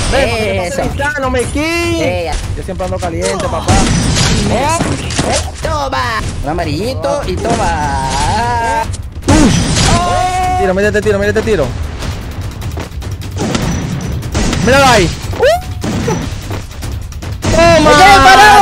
Eso. No me quilles. Yo siempre ando caliente, papá. Toma. Un amarillito y toma. Tiro, mira este tiro, mira este tiro. Míralo ahí. ¡Toma! ¡Me quedé parado!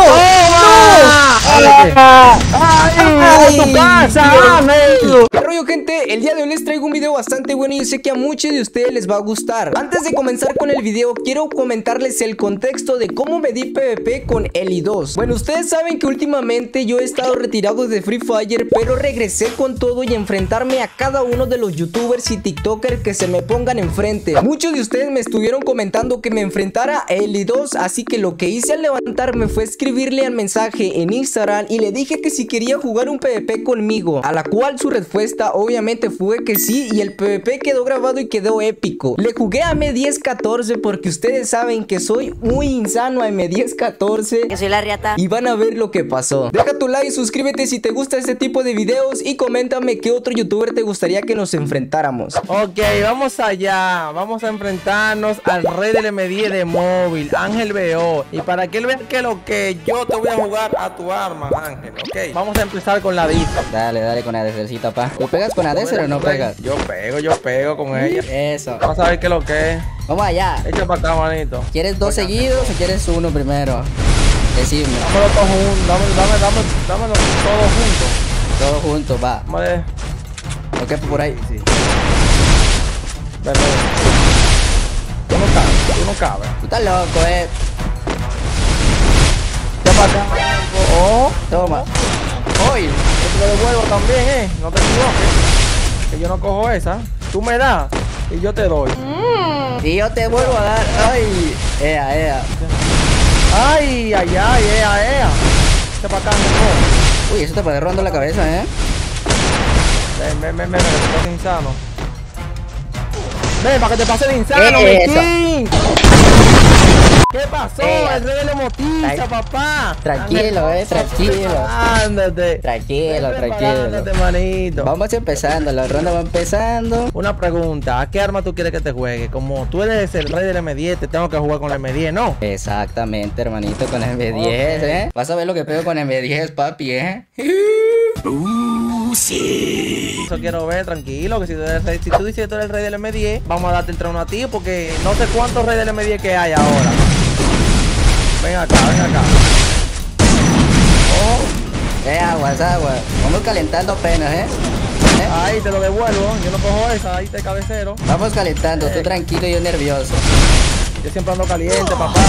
¡Ay! ¡Tu casa! ¿Qué rollo, gente? El día de hoy les traigo un video bastante bueno y yo sé que a muchos de ustedes les va a gustar. Antes de comenzar con el video, quiero comentarles el contexto de cómo me di PvP con Eli 2. Bueno, ustedes saben que últimamente yo he estado retirado de Free Fire, pero regresé con todo y enfrentarme a cada uno de los youtubers y tiktokers que se me pongan enfrente. Muchos de ustedes me estuvieron comentando que me enfrentara a Eli 2, así que lo que hice al levantarme fue escribirle al mensaje en Instagram y le dije que si quería jugar un PvP conmigo, a la cual su respuesta obviamente fue que sí, y el PvP quedó grabado y quedó épico. Le jugué a M1014 porque ustedes saben que soy muy insano a M1014, Que soy la riata. y van a ver lo que pasó. Deja tu like, suscríbete si te gusta este tipo de videos y coméntame qué otro youtuber te gustaría que nos enfrentáramos. Ok, vamos allá. Vamos a enfrentarnos al rey del M10 de móvil, Ángel BO. Y para que él vea que lo que yo te voy a jugar a tu arma, Ángel. Ok, vamos a empezar con la vista. Dale, dale con ADCcita, pa. ¿Tú pegas con ADC o no pegas? Yo pego con ella. Eso. Vamos a ver qué es lo que es. Vamos allá. Echa para acá, manito. ¿Quieres dos seguidos o quieres uno primero? Decime. Dámelo todo junto. Dámelo todo junto. Todo junto, va. Vamos a ver. Ok, por ahí. Sí. Ven. Tú no cabes. Tú estás loco, Echa para acá. Oh. Toma. Hoy, yo te lo devuelvo también, no te equivoques. Que yo no cojo esa. Tú me das y yo te doy. Y yo te vuelvo a dar. Ay. Ea. Ay. Echa para acá, mejor. Uy, eso te puede rondar la cabeza, Ven, que te pase insano. Ven, para que te pase de insano, Eso. Miquín. ¿Qué pasó? El rey de la motiza, papá. Tranquilo, tranquilo. Ándate. Tranquilo. Ándate, manito. Vamos empezando, la ronda va empezando. Una pregunta, ¿a qué arma tú quieres que te juegue? Como tú eres el rey del M10, te tengo que jugar con el M10, ¿no? Exactamente, hermanito, con el M10, Vas a ver lo que pego con el M10, papi, Sí. Eso quiero ver, tranquilo, que si tú dices que tú eres el rey del M10, vamos a darte el trono a ti, porque no sé cuántos reyes del M10 que hay ahora. Ven acá. Aguas. Vamos calentando apenas, Ahí te lo devuelvo, yo no cojo esa, ahí te cabecero. Vamos calentando, tú tranquilo y yo nervioso. Yo siempre ando caliente, papá.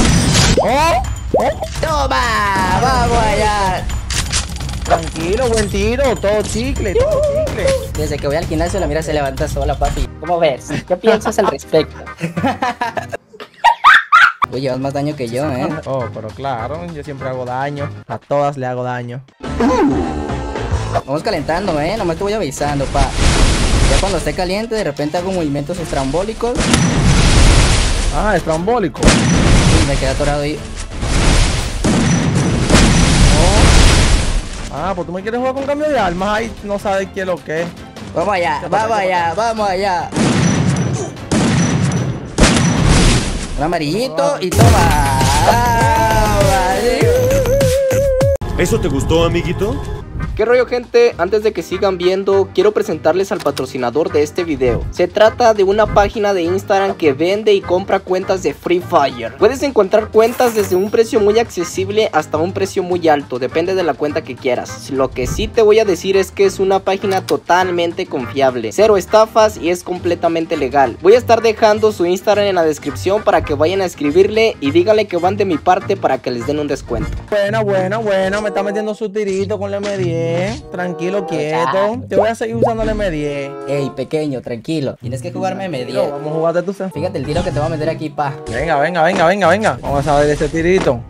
¡Toma! ¡Vamos allá! Tranquilo, buen tiro, todo chicle. Desde que voy al gimnasio la mira se levanta sola, papi. ¿Cómo ves? ¿Qué piensas al respecto? Tú llevas más daño que yo, Oh, pero claro, yo siempre hago daño. A todas le hago daño. Vamos calentando, nomás te voy avisando, pa. Ya cuando esté caliente, de repente hago movimientos estrambólicos. Ah, estrambólico. Y me queda atorado ahí. Ah, pues tú me quieres jugar con cambio de armas. Ahí no sabes qué es lo que es. Vamos allá. Un amarillito y toma. ¿Eso te gustó, amiguito? ¿Qué rollo, gente? Antes de que sigan viendo, quiero presentarles al patrocinador de este video. Se trata de una página de Instagram que vende y compra cuentas de Free Fire. Puedes encontrar cuentas desde un precio muy accesible hasta un precio muy alto, depende de la cuenta que quieras. Lo que sí te voy a decir es que es una página totalmente confiable, cero estafas y es completamente legal. Voy a estar dejando su Instagram en la descripción para que vayan a escribirle y díganle que van de mi parte para que les den un descuento. Buena, me está metiendo su tirito con el M10. Tranquilo, quieto. Te voy a seguir usando el M10. Ey, pequeño, tranquilo. Tienes que jugarme M10. Vamos a jugarte tú. Fíjate el tiro que te voy a meter aquí, pa. Venga. Vamos a ver ese tirito.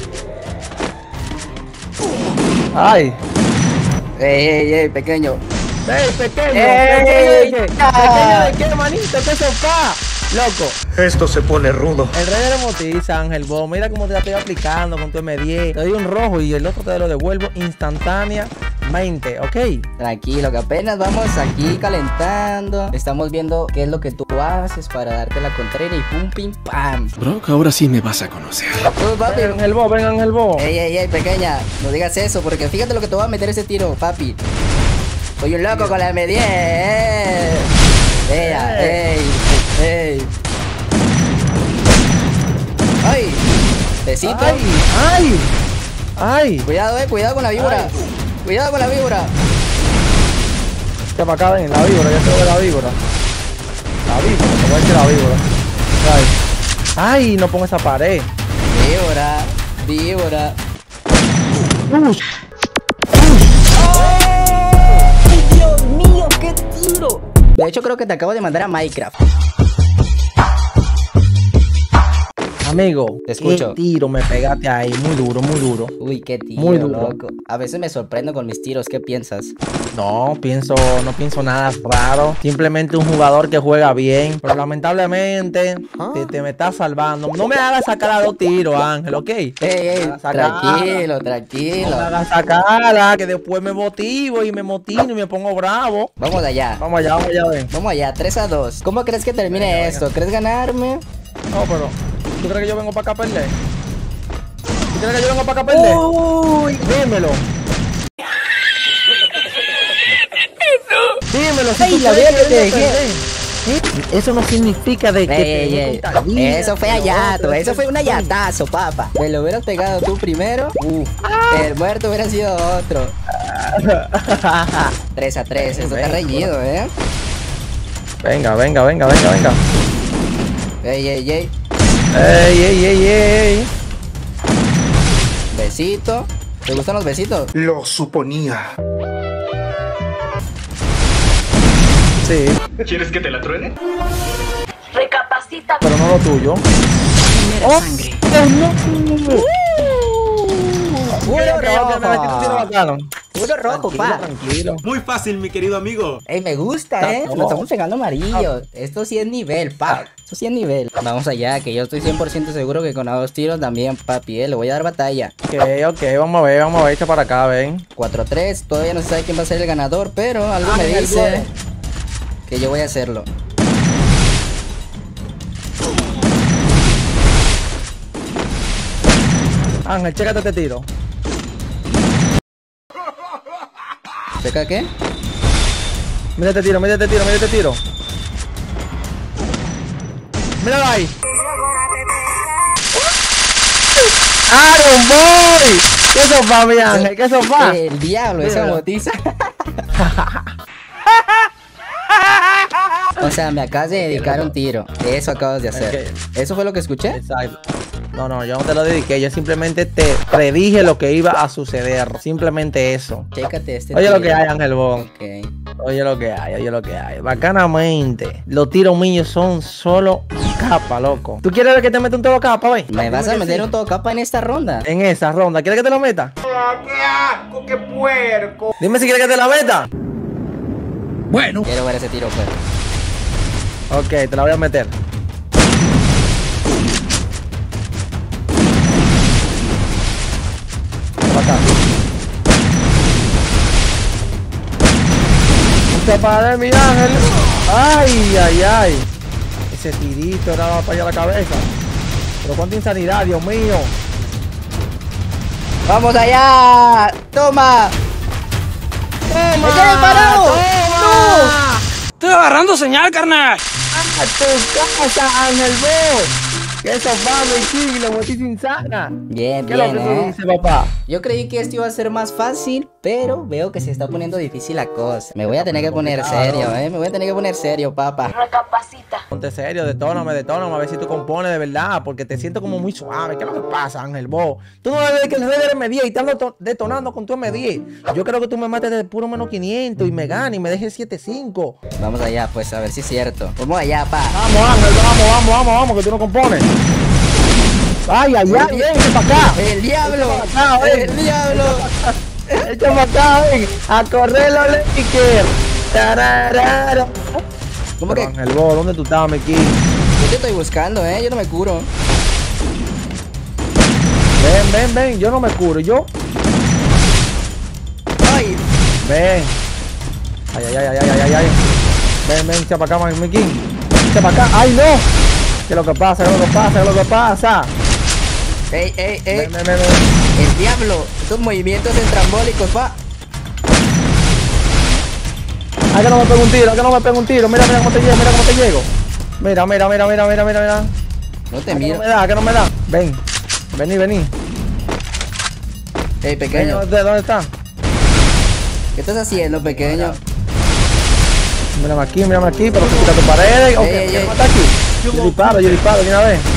Ay. Ey, pequeño. Pequeño. Ey, ¿Pequeño de qué, manito? ¿Qué sofá? Loco. Esto se pone rudo. El rey de la motiza, Ángel Bo. Mira cómo te la estoy aplicando con tu M10. Te doy un rojo y el otro te lo devuelvo instantáneamente, ¿ok? Tranquilo, que apenas vamos aquí calentando. Estamos viendo qué es lo que tú haces para darte la contraria y pum, pim, pam. Brock, ahora sí me vas a conocer. Papi. Ven, Ángel Bo, ven, Ángel Bo. Ey, pequeña, no digas eso, porque fíjate lo que te va a meter ese tiro, papi. Soy un loco con la M10. Ey. ¡Ay! Besito. ¡Ay! Cuidado con la víbora. Cuidado con la víbora. Ya para acá, ven, la víbora, ya tengo la víbora. La víbora, te voy a decir la víbora. Ay, no pongo esa pared. Víbora. ¡Dios mío, qué tiro! De hecho, creo que te acabo de mandar a Minecraft. Amigo, Te escucho. qué tiro me pegaste ahí, muy duro, muy duro. Uy, qué tiro, Muy duro. loco. A veces me sorprendo con mis tiros, ¿qué piensas? No pienso nada raro. Simplemente un jugador que juega bien. Pero lamentablemente te me está salvando. No me hagas sacar a 2 tiros, Ángel, ¿ok? Ey, tranquilo. No me hagas sacarla, que después me motivo y me me pongo bravo. Vamos allá. Vamos allá, ven. Vamos allá, 3-2. ¿Cómo crees que termine Venga. esto? ¿Crees ganarme? No, pero ¿tú crees que yo vengo para acá a perder? ¿Tú crees que yo vengo para acá a perder? Uy. Dímelo. Dímelo. Si Ay, tú la crees verga que te vengo a dejé. perder. Eso no significa de que Ey, te ey. contagías, Eso fue pero allato, otro, eso fue un allatazo, papá. Me lo hubieras pegado tú primero. El muerto hubiera sido otro. 3-3, esto está reñido, Venga. Ey. Ey. Besito. ¿Te gustan los besitos? Lo suponía. Sí, ¿Quieres que te la truene? Recapacita. pero no lo tuyo. Primera sangre. Uno Rojo. Uno rojo, pa. Tranquilo. Muy fácil, mi querido amigo. Ey, me gusta, Lo estamos pegando amarillo. Esto sí es nivel, pa. Esto sí es nivel. Vamos allá, que yo estoy 100% seguro que con a 2 tiros también, papi, le voy a dar batalla. Ok, vamos a ver, echa para acá, ven. 4-3, todavía no se sabe quién va a ser el ganador, pero algo me dice que yo voy a hacerlo. Ángel, chécate este tiro. ¿Checa qué? Mira este tiro. Míralo ahí. ¡Aaron Boy! ¿Qué sofá, mi Ángel? ¿Qué sofá? El diablo, esa Míralo. botiza. O sea, me acabas de dedicar un tiro. Eso acabas de hacer. ¿Eso fue lo que escuché? Exacto. No, yo no te lo dediqué. Yo simplemente te predije lo que iba a suceder. Simplemente eso. Chécate este Oye tiro. lo que hay, Ángel Bon. Ok. Oye lo que hay. Bacanamente. Los tiros míos son solo capa, loco. ¿Tú quieres ver que te meta un todo capa, wey? ¿Me vas a meter un todo capa en esta ronda? En esa ronda. ¿Quieres que te lo meta? ¡Qué asco, qué puerco! Dime si quieres que te la meta. Quiero ver ese tiro, pues. Ok, te la voy a meter. Acá. Se para mi Ángel. Ay. Ese tirito era para allá a la cabeza. Pero cuánta insanidad, Dios mío. ¡Vamos allá! ¡Toma! ¡Me quedé parado! ¡Toma! Estoy agarrando señal, carnal. ¡A tu casa, Ángel Bo! ¡Qué sofá, mi king! ¡La botiza insana! Bien, ¿Qué es lo bien, que tú dices, papá? Yo creí que esto iba a ser más fácil, pero veo que se está poniendo difícil la cosa. Me voy a tener que poner serio, Me voy a tener que poner serio, papá. Recapacita. Ponte serio, detóname, a ver si tú compones de verdad, porque te siento como muy suave. ¿Qué es lo que pasa, Ángel Bo? Tú no debes que el rey del M10 y te ando detonando con tu M10. Yo creo que tú me mates de puro menos 500 y me ganes y me dejes 7-5. Vamos allá, pues, a ver si es cierto. Vamos allá, pa. Vamos, Ángel, vamos, que tú no compones. Ay, ven para acá. ¡El diablo! acá, ven. ¡El diablo! Echa para acá, ven. A correr los Lakers. Tararara. ¿Cómo Pero, que? Ángel Bo, ¿dónde tú estabas, mi king? Yo te estoy buscando, yo no me curo. Ven, yo no me curo, yo. Ay. Ven. Ay. Ven, echa para acá, Miki. Echa para acá. ¡Ay, no! ¿Qué es lo que pasa? Ey. Ven. El diablo. Estos movimientos estrambólicos, pa. Ay, que no me pega un tiro, Mira cómo te llego, Mira. No te miro. Que no me da. Ven. Vení. Ey, pequeño. ¿Dónde está? ¿Qué estás haciendo, pequeño? Mírame aquí, pero se quita tu pared. Ok, Ey. está aquí. Yo disparo de una vez.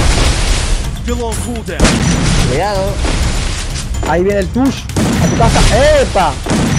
Cuidado. Ahí viene el tush. A tu casa. ¡Epa!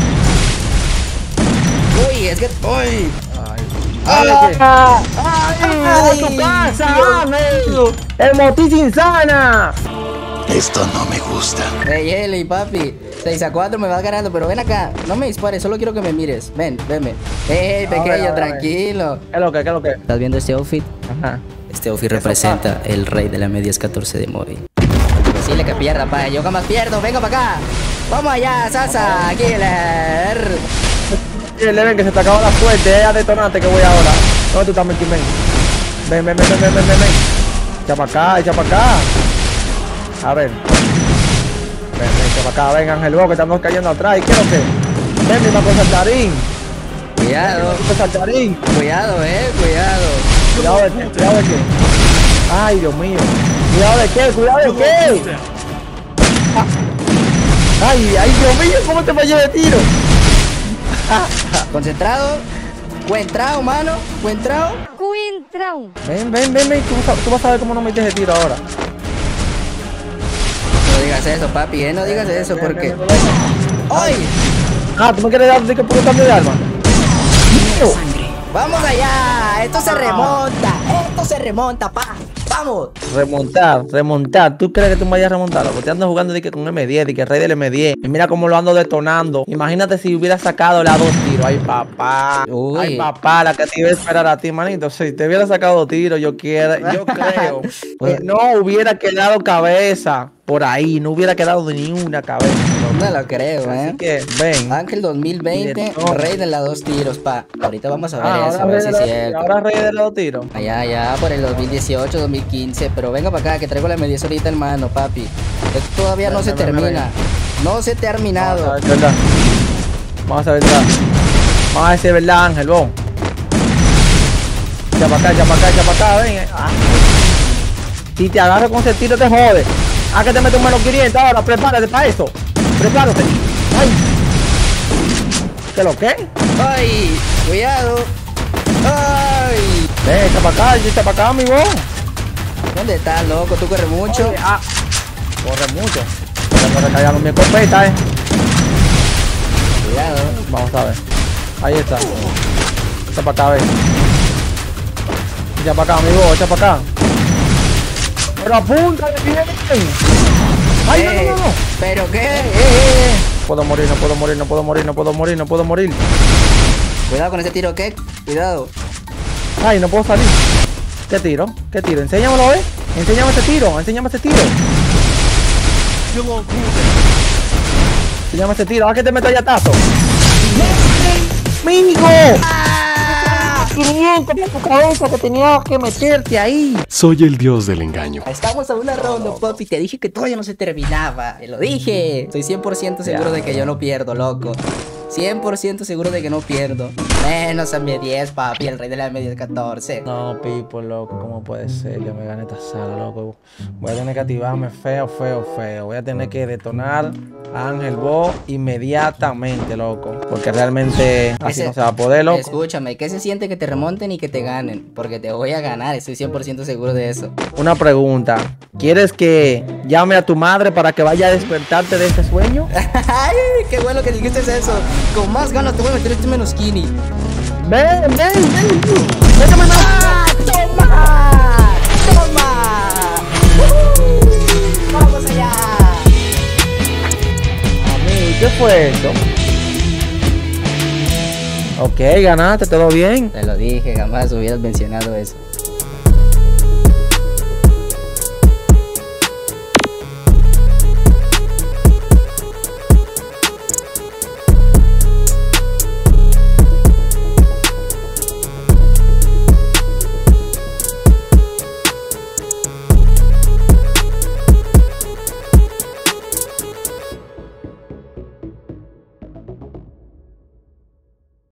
Uy, es que. ¡Uy! ¡Ay! ¡A tu casa! ¡El motis insana! Esto no me gusta. Ey, papi. 6-4 me vas ganando, pero ven acá. No me dispares, solo quiero que me mires. Venme. Ey, pequeño, tranquilo. ¿Qué es lo que? ¿Estás viendo este outfit? Ajá. Este outfit representa el rey de la medias 14 de móvil. Decirle que pierda, pa. Yo jamás pierdo. Venga para acá. Vamos allá, Sasa, Killer. Ven, que se te acaba la suerte, a detonarte que voy ahora. ¿Dónde tú estás, Miki? Ven. Echa para acá. A ver. Ven, echa para acá, ven, Ángel Bo, que estamos cayendo atrás. ¿Y qué es lo que? Ven, mi papo saltarín. Cuidado. Saltarín. Cuidado. Cuidado de qué. Ay, Dios mío. Cuidado de qué. Ay, Dios mío, ¿cómo te fallé de tiro? Concentrado. Buen trao, mano. Buen trao. Ven. Tú vas a ver cómo no metes de tiro ahora. No digas eso, papi, no digas eso porque. ¡Ay! Ah, ¿tú me quieres dar de que puro cambio de arma? ¡Vamos allá! ¡Esto se remonta, pa! ¡Vamos! Remontar. ¿Tú crees que tú me vayas a remontar? Porque te andas jugando de que con M10, de que rey del M10. Y mira cómo lo ando detonando. Imagínate si hubiera sacado la 2 tiros. Ay, papá. Uy. Ay, papá, la que te iba a esperar a ti, manito. Si te hubiera sacado tiros, yo creo que no hubiera quedado cabeza por ahí. No hubiera quedado ni una cabeza. No lo creo, Así que, ven. Ángel 2020, rey de las 2 tiros, pa. Ahorita vamos a ver eso, a ver si es cierto. Ahora rey de los 2 tiros. Allá, por el 2018, 2015. Pero venga para acá, que traigo la M10 ahorita, hermano, papi. Esto todavía no se termina. No se ha terminado. Vamos a ver si es verdad, Ángel, vos. Echa para acá, ven. Si te agarro con ese tiro te jode. Que te meto un menos 500 ahora, prepárate para eso. Prepárate. Ay. ¿Qué lo que? Ay, cuidado. Ay. Ven, echa para acá, amigo. ¿Dónde estás, loco? ¿Tú corres mucho? Oye, corre mucho. Me recargaron mi escopeta, Cuidado. Vamos a ver. Ahí está. Echa para acá, ven. Echa para acá, amigo, echa para acá. Pero apúntale bien. Ay, no. ¿Pero qué? Puedo morir. Cuidado con ese tiro, ¿qué? Cuidado. Ay, no puedo salir. ¿Qué tiro? Enséñamelo, Enséñame ese tiro. Enséñame ese tiro. Que te meto ya tazo. ¡Migo! 500 por tu cabeza que tenía que meterte ahí. Soy el dios del engaño. Estamos a una ronda, papi. Te dije que todavía no se terminaba. Te lo dije. Estoy 100% seguro de que yo no pierdo, loco. 100% seguro de que no pierdo. Menos a M10, papi, el rey de la M10 14. No, Pipo, loco, ¿cómo puede ser que me gane esta sala, loco? Voy a tener que activarme feo. Voy a tener que detonar a Ángel Bo inmediatamente, loco. Porque realmente así no se va a poder, loco. Escúchame, ¿qué se siente que te remonten y que te ganen? Porque te voy a ganar, estoy 100% seguro de eso. Una pregunta. ¿Quieres que llame a tu madre para que vaya a despertarte de ese sueño? Ay, qué bueno que dijiste eso. Con más ganas te voy a meter este menos skinny. Ven. ¡Toma! ¡Vamos allá! Amigo, ¿qué fue esto? Ok, ganaste, todo bien. Te lo dije, jamás hubieras mencionado eso.